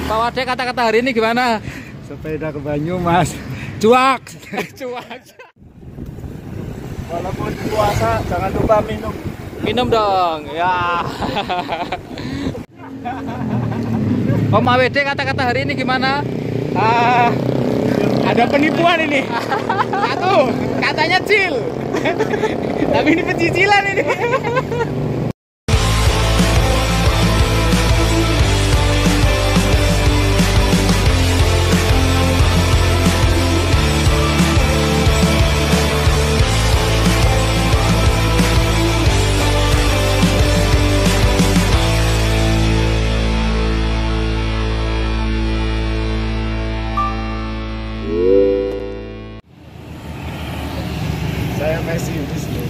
Pak Wade, kata-kata hari ini gimana? Sepeda ke Banyumas. Cuak. Cuak. Walaupun puasa jangan lupa minum. Minum dong, ya. Om AWD, kata-kata hari ini gimana? Ada penipuan ini. Satu, katanya chill. Tapi ini pencicilan ini. Saya pesimis loh.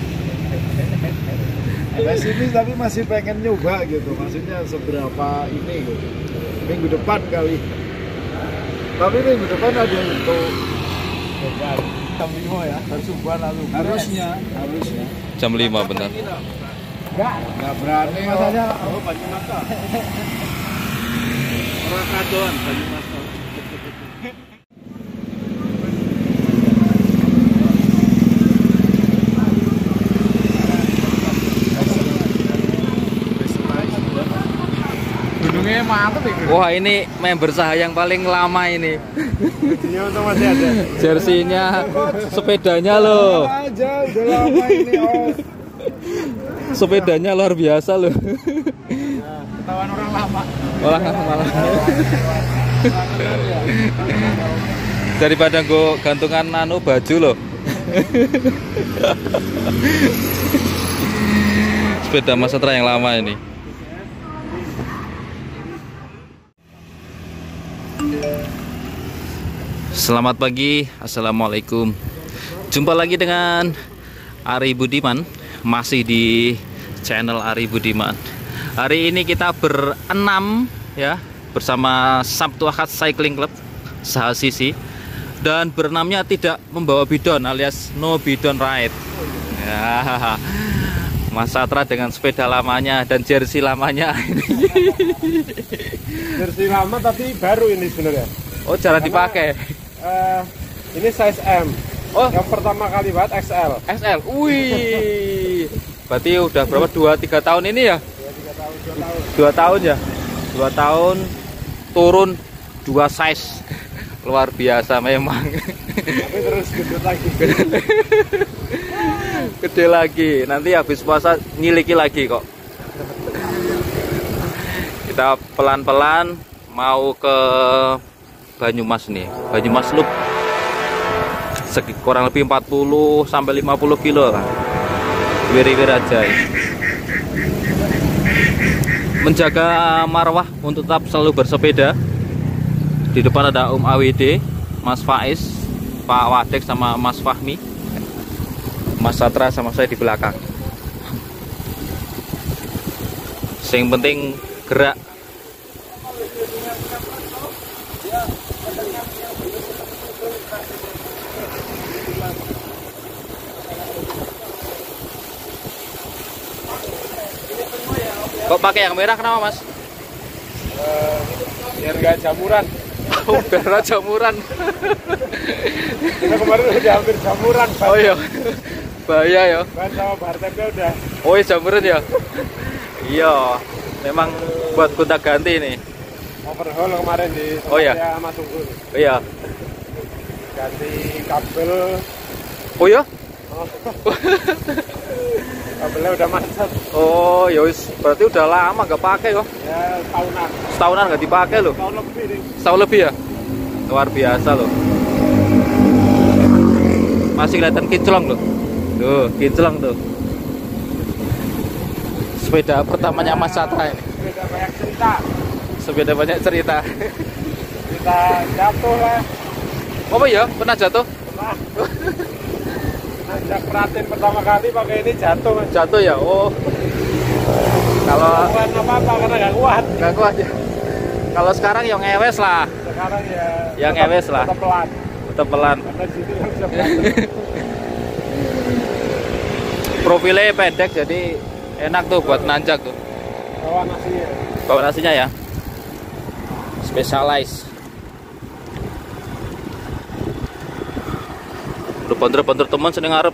Pesimis tapi masih pengen nyoba gitu. Maksudnya seberapa ini gitu. Minggu depan kali. Tapi minggu depan ada untuk jam 5 ya. Harus lalu. Harusnya. Jam 5 benar. Enggak berani. Masanya Banyumas. Orang kadoan Banyumas. Gunungnya mantap ya. Wah, ini member saya yang paling lama ini. Masih ada. Jersinya, sepedanya loh. Aja udah lama ini. Sepedanya luar biasa loh. Ketahuan orang lama. Orang lama. Daripada gue gantungan baju loh. Sepeda Mas Satra yang lama ini. Selamat pagi, assalamualaikum. Jumpa lagi dengan Ari Budiman, masih di channel Ari Budiman. Hari ini kita berenam ya, bersama Sabtu Ahad Cycling Club Sahasisi, dan berenamnya tidak membawa bidon alias no bidon ride ya. Mas Satra dengan sepeda lamanya dan jersey lamanya. Jersey lama tapi baru ini sebenarnya. Oh, jarang dipakai. Ini size M. Oh, yang pertama kali banget XL. XL. Wih. Berarti udah berapa? 2-3 tahun ini ya? 2 tahun ya. 2 tahun turun 2 size. Luar biasa memang. Tapi terus gede lagi. Gede lagi. Nanti habis puasa nyiliki lagi kok. Kita pelan-pelan mau ke Banyumas nih, Banyumas Loop. Kurang lebih 40 sampai 50 kilo lah. Wir-wir aja ya. Menjaga marwah untuk tetap selalu bersepeda. Di depan ada Om AWD, Mas Faiz, Pak Wadek sama Mas Fahmi. Mas Satra sama saya di belakang. Yang penting gerak. Kok pakai yang merah kenapa, Mas? Biar nggak jamuran. Oh, biar jamuran. Kita kemarin udah hampir jamuran. Oh iya. Bahaya ya. Ban sama bartendnya udah. Oh iya, jamuran ya. Iya, memang buat gonta ganti nih. Overhaul kemarin di Oh iya. Mas Tunggul. Iya. Ganti kabel. Oh iya? Kabelnya udah macet. Oh, ya wis, berarti udah lama nggak pakai kok. Ya, tahunan. Setahunan nggak dipakai loh. Tahun lebih nih. Setahun lebih ya? Luar biasa loh. Masih kelihatan kinclong loh. Tuh, kinclong tuh. Sepeda pertamanya Mas Satra ini. Sepeda banyak cerita. Sepeda banyak cerita. Kita jatuh lah. Oh iya, pernah jatuh? Pernah. Ajak perhatiin pertama kali pakai ini jatuh. Jatuh ya? Oh. Kalau bukan apa-apa karena nggak kuat. nggak kuat ya. Kalau sekarang yang ngewes lah. Sekarang ya. Yang ngewes lah. Tetap pelan. Tetap pelan. Karena sini kan bisa pelan. Profilnya pendek jadi enak tuh buat nanjak tuh. Bawa nasinya. Bawa nasinya ya. Specialized. Udah banter-banter teman seneng ngarep.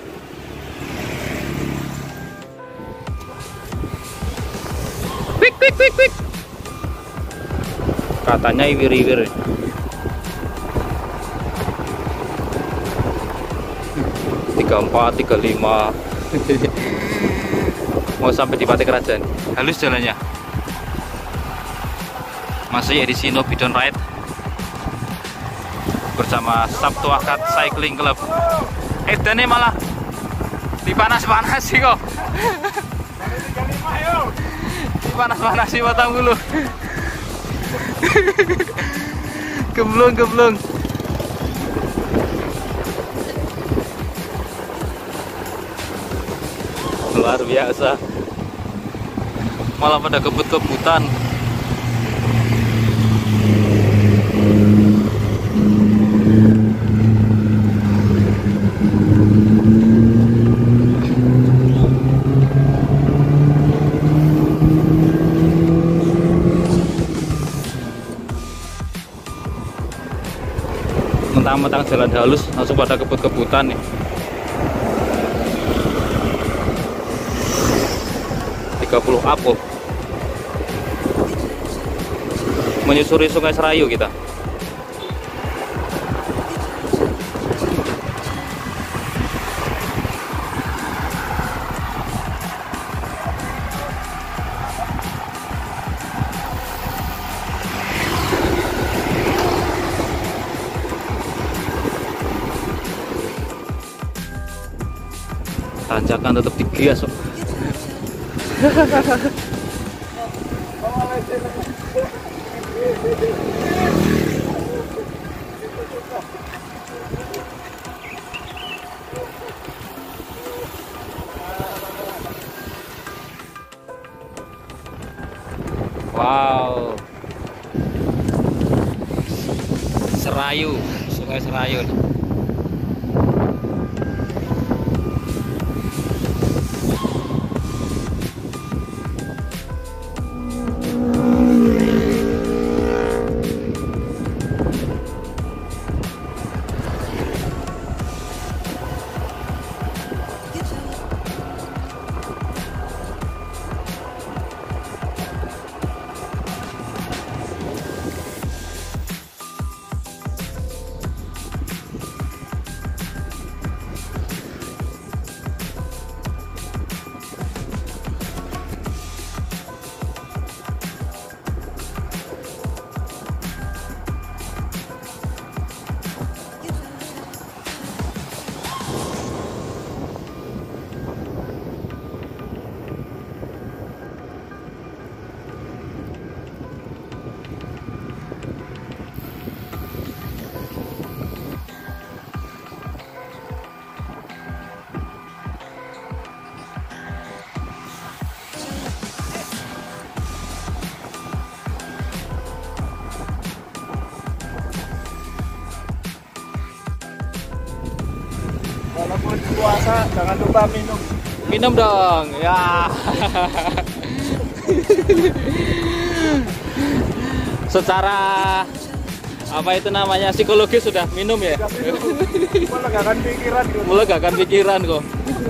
Quick, quick, quick, quick. Katanya iwir-iwir. 34, 35. Mau sampai di Pati Kerajaan. Halus jalannya. Masih edisi No Bidon Ride bersama Sabtu Akad Cycling Club. Edannya malah dipanas-panas sih kok. Dipanas-panas sih batang bulu. Gemblung. Luar biasa. Malah pada kebut-kebutan. Mentang-mentang jalan halus langsung pada kebut-kebutan nih. 30 up kok. Menyusuri Sungai Serayu kita. Tanjakan tetap digias kok. Wow, Serayu, Sungai Serayu. Walaupun puasa jangan lupa minum. Minum dong, ya. Secara apa itu namanya psikologis sudah minum ya. Melegakan pikiran. Melegakan pikiran kok.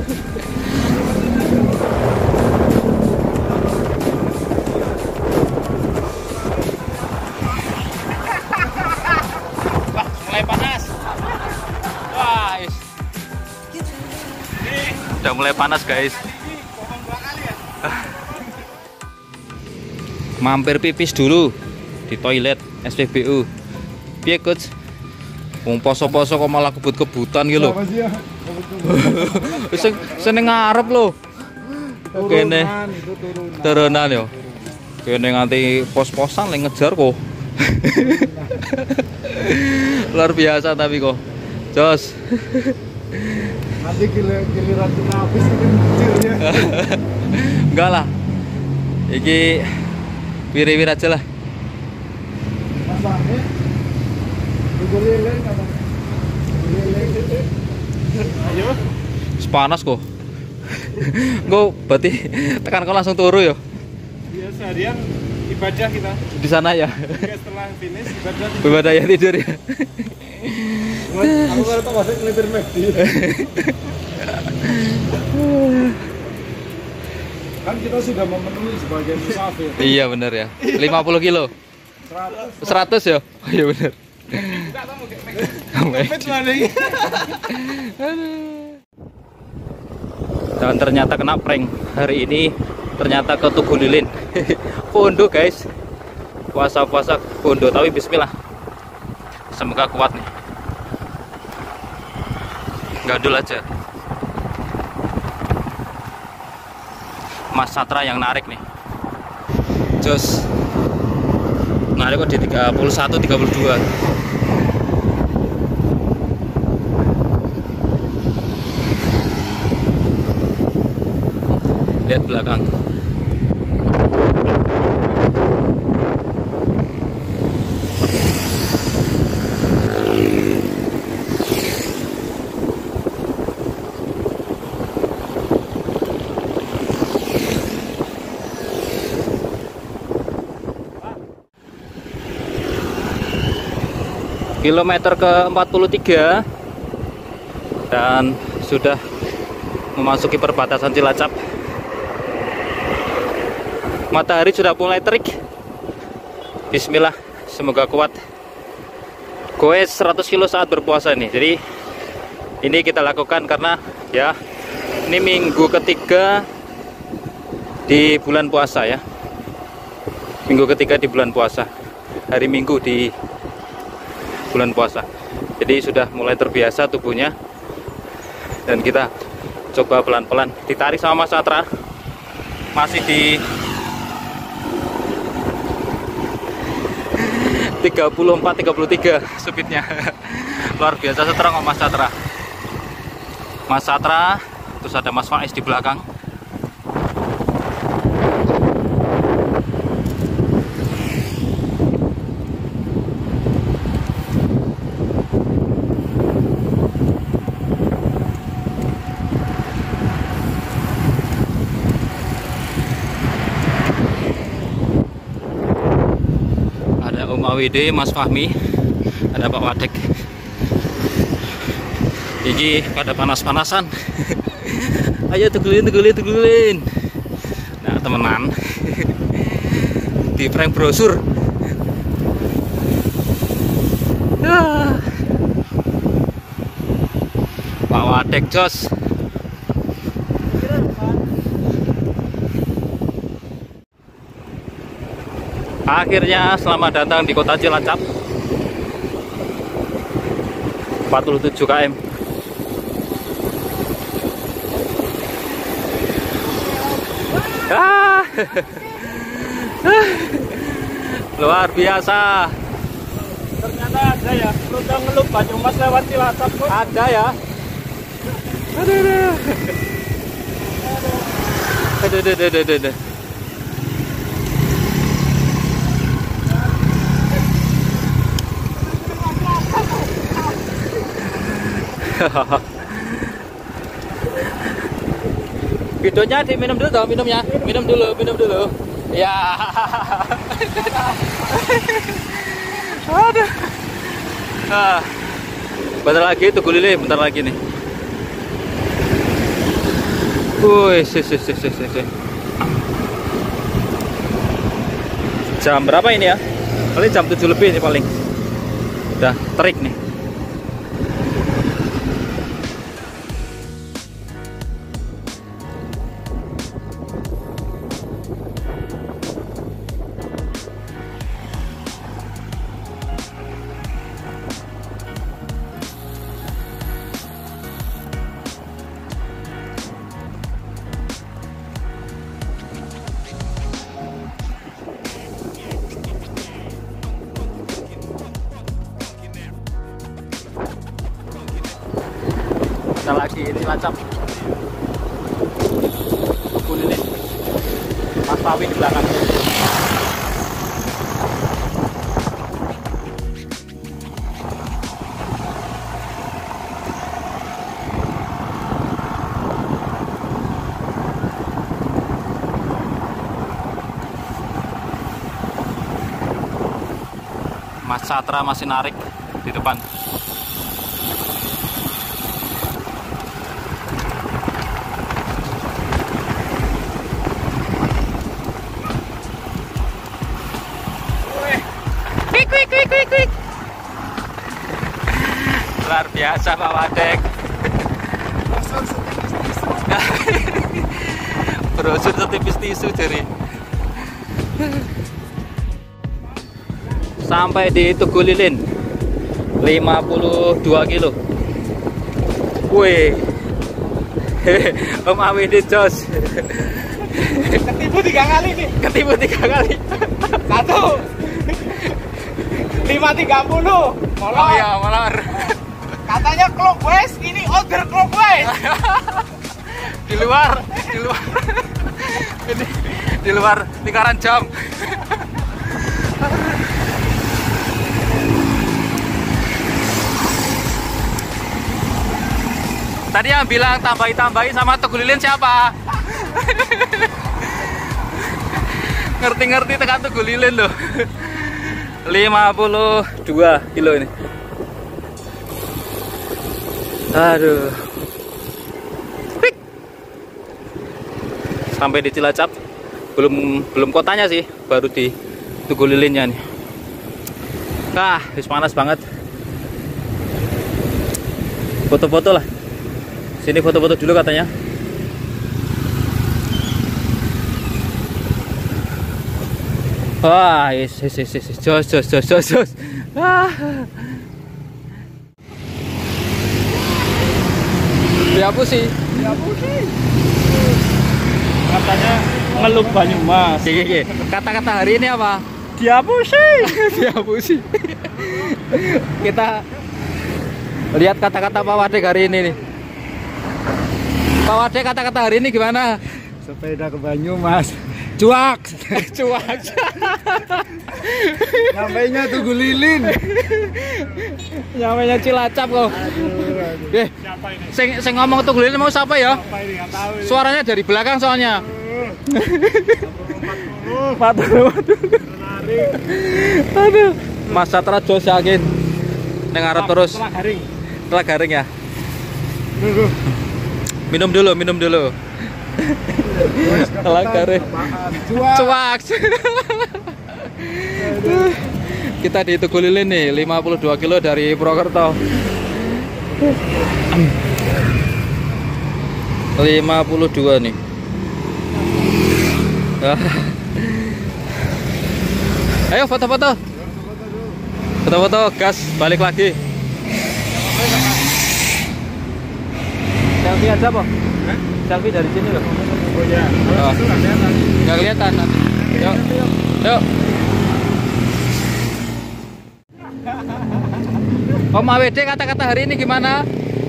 Wah, mulai panas. Wah, udah mulai panas guys. Mampir pipis dulu di toilet SPBU. Piye coach? Wong poso-poso kok malah kebut-kebutan gitu loh. Seneng ngarep loh. Kene turunan yo. Kene nganti pos-posan lagi ngejar kok. Luar biasa tapi kok. Jos. Nanti giliran kita habis ini kecil ya. Enggak lah. Iki wiri-wiri aja lah. Masangnya digulirkan apa? Ayo. Panas kok. Gue berarti tekan kau langsung turu ya. Biasa dia ibadah kita. Di sana ya. Oke, setelah finish ibadah. Ibadah ya tidur ya. Aku kalau tak masuk ngelintir McD. Kan kita sudah memenuhi sebagai musafir. Iya bener ya. 50 kilo. 100 ya? Oh, iya bener. Dan ternyata kena prank. Hari ini ternyata ke Tugu Lilin. Pondo guys. Puasa-puasa Pondo, tapi bismillah. Semoga kuat nih. Gadul aja. Mas Satra yang narik nih. Jos. Narik kok di 31 32. Lihat belakang. Kilometer ke 43 dan sudah memasuki perbatasan Cilacap. Matahari sudah mulai terik. Bismillah, semoga kuat. Goes 100 kilo saat berpuasa nih. Jadi ini kita lakukan karena ya ini minggu ketiga di bulan puasa ya. Minggu ketiga di bulan puasa. Hari Minggu di bulan puasa. Jadi sudah mulai terbiasa tubuhnya. Dan kita coba pelan-pelan. Ditarik sama Mas Satra. Masih di 34-33 speednya. Luar biasa seterang Mas Satra. Mas Satra, terus ada Mas Faiz di belakang. Om AWD, Mas Fahmi, ada Pak Wadek. Iki pada panas-panasan. Ayo tegulin. Nah temenan. Di prank brosur. Pak Wadek jos. Akhirnya selamat datang di kota Cilacap. 47 km. Luar biasa. Ternyata ada ya, rute ngelup Banyumas lewat Cilacap kok. Ada ya. Aduh. Videonya diminum dulu dong, minum dulu. Ya. Aduh. Bentar lagi Tugu Lilin, bentar lagi nih. Wih, Jam berapa ini ya? Paling jam 7 lebih nih paling. Udah terik nih. Kita lagi ini Cilacap. Tugu Lilin. Mas Pawi di belakang. Mas Catra masih narik di depan. Quick. Luar biasa Pak Wadek. Brosur setipis tisu jadi. Sampai di Tugu Lilin 52 kilo. Wih. Om Awi di jos. Ketipu 3 kali nih. Ketipu 3 kali. 5.30. Oh iya, molor. Katanya clockwise, ini order clockwise. Di luar. Ini di luar lingkaran jam. Tadi yang bilang tambahin sama Tugu Lilin siapa? Ngerti tekan Tugu Lilin loh. 52 kilo ini. Aduh. Pik. Sampai di Cilacap. Belum kotanya sih, baru di Tugu Lilinnya nih. Wis panas banget. Foto-foto lah. Sini foto-foto dulu katanya. Wah, jos. Dihapusi. Katanya ngelup Banyumas. Kata-kata hari ini apa? Dihapusi. Kita lihat kata-kata Pak Wadek hari ini nih. Pak Wadek, kata-kata hari ini gimana? Sepeda ke Banyumas. Cuak. Nampaknya Tugu Lilin. Nyamanya Cilacap kok. Aduh. Siapa ini? Sing ngomong Tugu Lilin mau siapa ya? Siapa ini? Nggak tahu ini. Suaranya dari belakang soalnya. 40. Menarik. Aduh. Mas Catra jos yakin. Neng arep terus. Setelah garing. Ya. Minum dulu. Telah garing. Cuak. Kita di Tugu Lilin nih, 52 kilo dari Purwokerto. 52 nih. Ayo foto-foto. Foto-foto, gas, balik lagi. Selfie aja, Pak. Selfie dari sini loh. Oh ya. Oh. Nggak kelihatan nanti. Yuk. Om AWD, kata-kata hari ini gimana?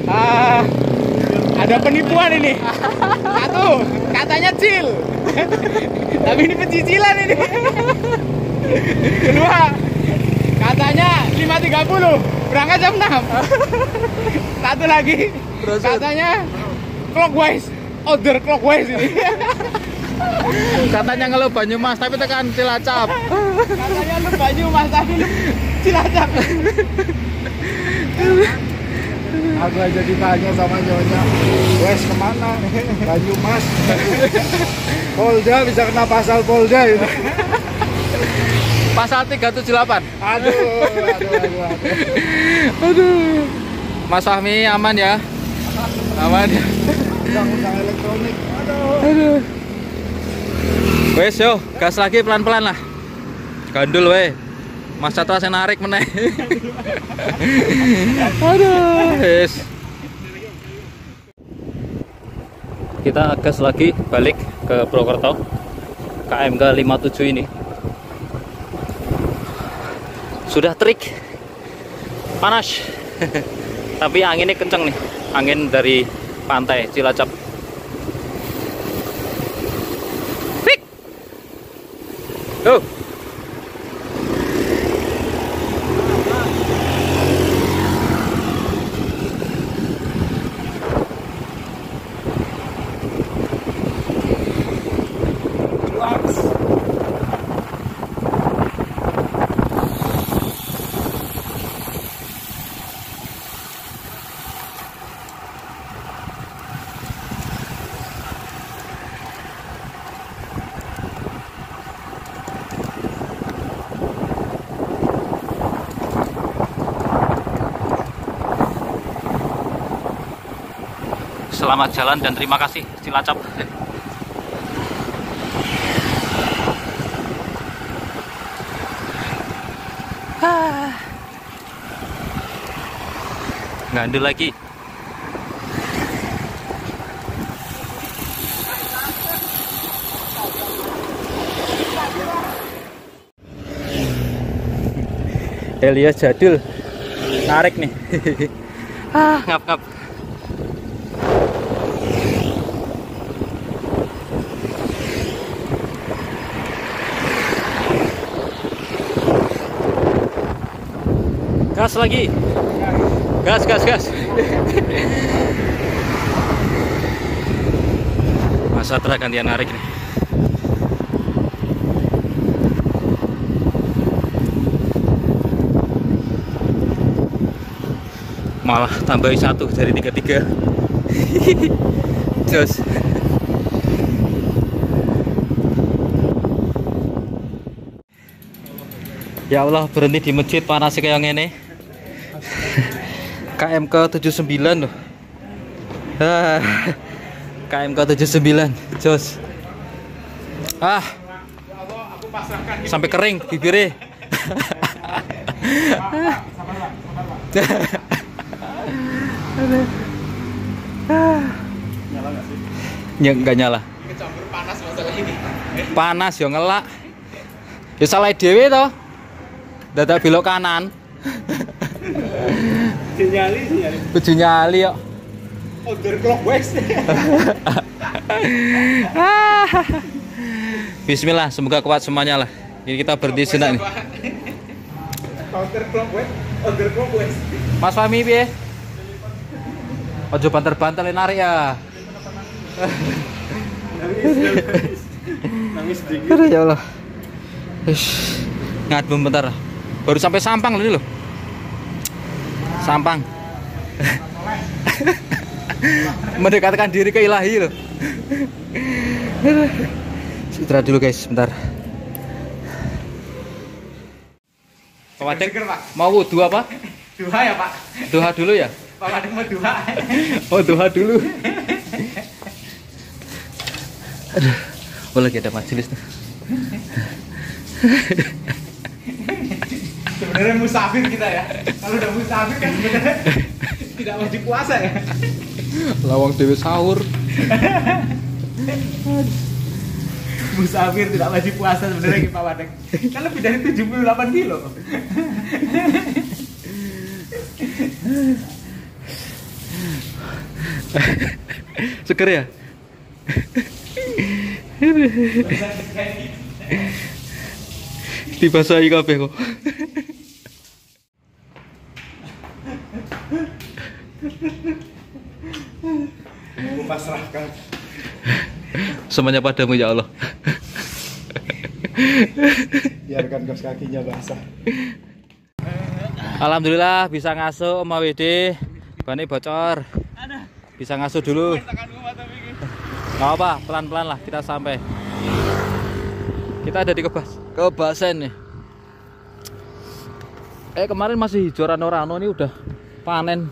Ada penipuan ini. Satu, katanya chill. Tapi ini pencicilan ini. Kedua, katanya 5.30, berangkat jam 6. Satu lagi, katanya clockwise, order clockwise ini. Katanya ngeluh Banyumas tapi tekan Cilacap. Katanya lu Banyumas tapi lu Cilacap. Aku aja ditanya sama nyonya, wes kemana? Banyumas. Polda bisa kena pasal Polda itu. Pasal 378. Aduh. Mas Fahmi aman ya? Aman ya? Undang-undang elektronik. Aduh. Wes yo, gas lagi pelan-pelan lah. Gandul we. Mas Catra saya narik meneh. Aduh, wes. Kita gas lagi balik ke Purwokerto. KMK 57 ini. Sudah terik. Panas. Tapi anginnya kenceng nih. Angin dari pantai Cilacap. Pik. Tuh. Selamat jalan dan terima kasih Cilacap. Ngandel lagi. Elias jadul narik nih. Ngap-ngap. Gas lagi. Gas. Mas Satra gantian narik nih. Malah tambahin 1 dari 33. Jos. Ya Allah, berhenti di masjid panas kayak gini. KMK 79 loh. KMK 79. Jos. Sampai kering bibirnya. Nyala nggak sih? Nggak nyala. Kecampur panas masalah ini. Panas ya ngelak. Ya salah dewe toh. Dadak belok kanan. Sinyali. Kudu nyali kok. Counterclockwise. Bismillah, semoga kuat semuanya lah. Ini kita berhenti senak nih. Counterclockwise. Mas Fahmi piye? Ojo banter-banter narik ya. Nangis sedikit. Aduh ya Allah. Ngat bentar. Baru sampai Sampang loh ini loh. Sampang. Mendekatkan diri ke ilahi loh. Istirahat dulu guys, bentar. Pak Wadek, mau wudhu apa? Duha ya Pak. Duha dulu ya? Pak Wadek mau duha. Oh duha dulu. Aduh, oh lagi ada majelis nih. Sebenarnya musafir kita ya. Kalau udah musafir kan sebenarnya tidak wajib puasa ya. Lawang dewe sahur. Musafir tidak wajib puasa sebenarnya Pak Wadek. Kan lebih dari 78 kilo. Seger ya? Dibasahi kabeh kok. Kupasrahkan Semuanya padamu ya Allah. Biarkan kaos kakinya basah. Alhamdulillah bisa ngasuh Om WD. Bani bocor. Bisa ngasuh dulu. Gak apa, pelan-pelan lah kita sampai. Kita ada di Kebasen nih. Kemarin masih hijau rano-rano, ini udah panen.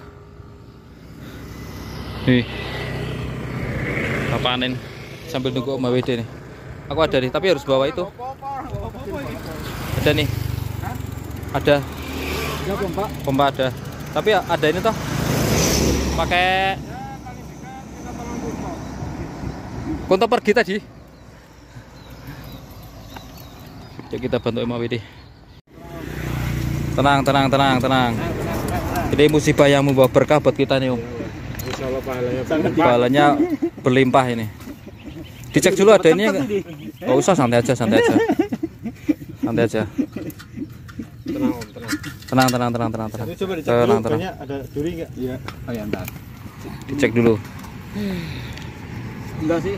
Nih. Kita panen sambil nunggu Om WD nih. Aku ada nih, tapi harus bawa itu. Ada nih. Ada. Pompa ada. Tapi ada ini toh. Pakai kontak pergi tadi. Yuk kita bantu MWD. Tenang. Ini musibah yang membawa berkah buat kita nih Om. Insyaallah Pahalanya berlimpah ini. Dicek dulu ada ini enggak? Enggak usah, santai aja. Tenang. Ini coba dicek Tenang. dulu, kayaknya ada duri enggak? Iya. Oh ya entar. Dicek dulu. Enggak sih.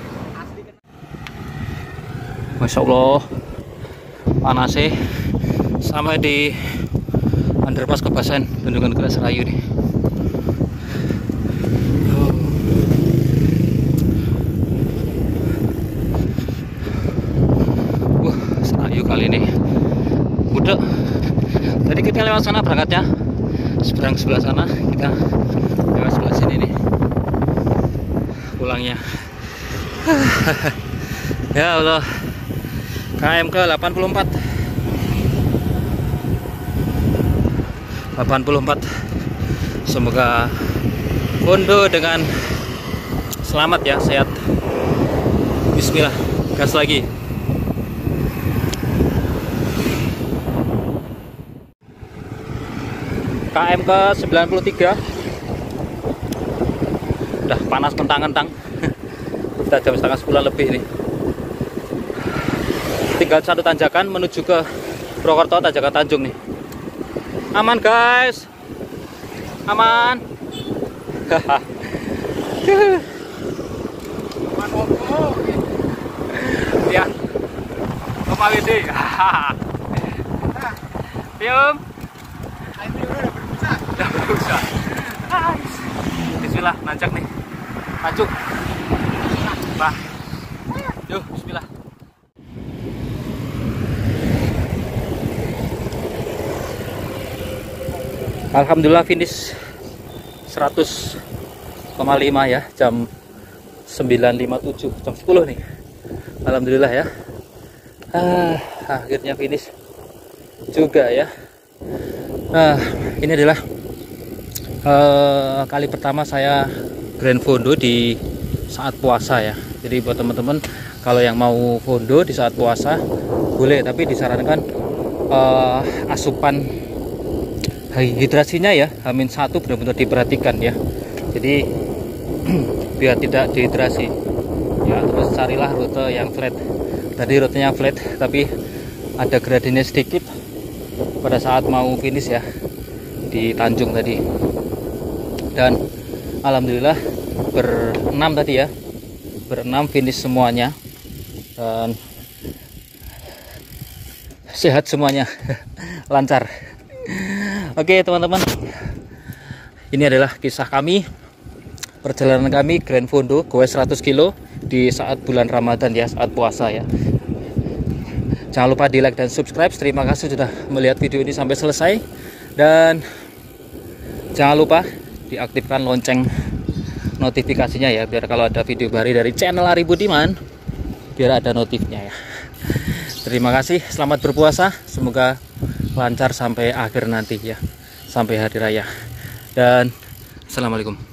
Masya Allah, panas sih. Sampai di underpass Kebasen, Bendungan Gerak Serayu nih. Serayu kali ini. Udah. Tadi kita lewat sana berangkatnya. Seberang sebelah sana, kita lewat sebelah sini nih. pulangnya. Ya Allah, KM ke 84. Semoga fondo dengan selamat ya, sehat. Bismillah, gas lagi. KM ke 93. Udah panas mentang-mentang. Kita jam setengah 10 lebih nih. Tinggal satu tanjakan menuju ke Purwokerto, tanjakan Tanjung nih. Aman guys, aman. Ya, Om Awidi. Pium. Udah berusaha. Bismillah, nanjak nih. Tajuk. Bah. Yuk, bismillah. Alhamdulillah finish 100,5 ya, jam 9.57, jam 10 nih. Alhamdulillah ya. Akhirnya finish juga ya. Ini adalah kali pertama saya grand fondo di saat puasa ya. Jadi buat teman-teman kalau yang mau fondo di saat puasa boleh, tapi disarankan asupan hidrasinya ya, H-1 benar-benar diperhatikan ya. Jadi biar tidak dehidrasi ya. Terus carilah rute yang flat. Tadi rutenya flat tapi ada gradiennya sedikit pada saat mau finish ya di Tanjung tadi. Dan alhamdulillah berenam tadi ya, berenam finish semuanya dan sehat semuanya. Lancar. Oke teman-teman, ini adalah kisah kami, perjalanan kami grand fondo goes 100 kilo di saat bulan Ramadan ya, saat puasa ya. Jangan lupa di like dan subscribe. Terima kasih sudah melihat video ini sampai selesai, dan jangan lupa diaktifkan lonceng notifikasinya ya, biar kalau ada video baru dari channel Ari Budiman biar ada notifnya ya. Terima kasih, selamat berpuasa, semoga lancar sampai akhir nanti ya, sampai hari raya, dan assalamualaikum.